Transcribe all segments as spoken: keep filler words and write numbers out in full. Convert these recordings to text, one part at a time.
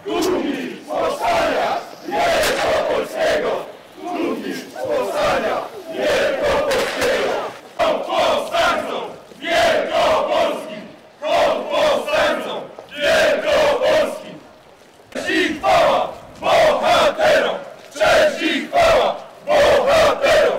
Dumni z powstania wielkopolskiego! Dumni z powstania wielkopolskiego! Hołd powstańcom wielkopolskim! Hołd powstańcom wielkopolskim! Cześć i chwała bohaterom! Cześć i chwała bohaterom!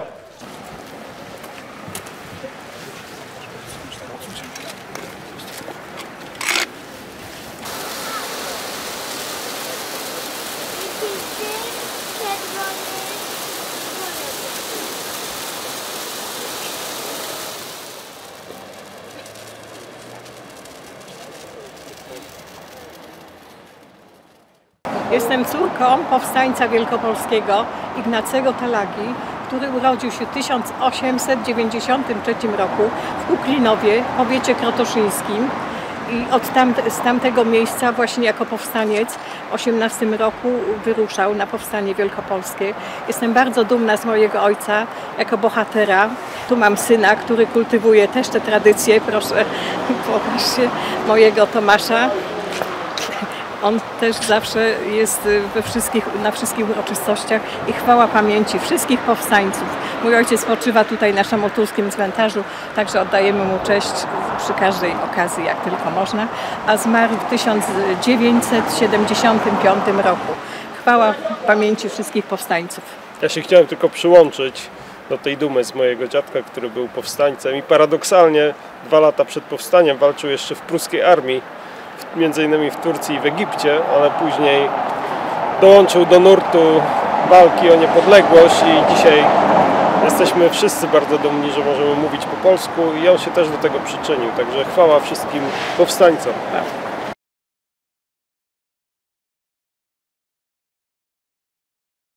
Jestem córką powstańca wielkopolskiego Ignacego Talagi, który urodził się w tysiąc osiemset dziewięćdziesiątym trzecim roku w Kuklinowie, w powiecie krotoszyńskim. I od tam, z tamtego miejsca właśnie jako powstaniec w osiemnastym roku wyruszał na powstanie wielkopolskie. Jestem bardzo dumna z mojego ojca jako bohatera. Tu mam syna, który kultywuje też te tradycje. Proszę, pokażcie mojego Tomasza. On też zawsze jest we wszystkich, na wszystkich uroczystościach i chwała pamięci wszystkich powstańców. Mój ojciec spoczywa tutaj na szamotulskim cmentarzu, także oddajemy mu cześć przy każdej okazji, jak tylko można, a zmarł w tysiąc dziewięćset siedemdziesiątym piątym roku. Chwała pamięci wszystkich powstańców. Ja się chciałem tylko przyłączyć do tej dumy z mojego dziadka, który był powstańcem i paradoksalnie dwa lata przed powstaniem walczył jeszcze w pruskiej armii, między innymi w Turcji i w Egipcie, ale później dołączył do nurtu walki o niepodległość i dzisiaj jesteśmy wszyscy bardzo dumni, że możemy mówić po polsku i on się też do tego przyczynił, także chwała wszystkim powstańcom.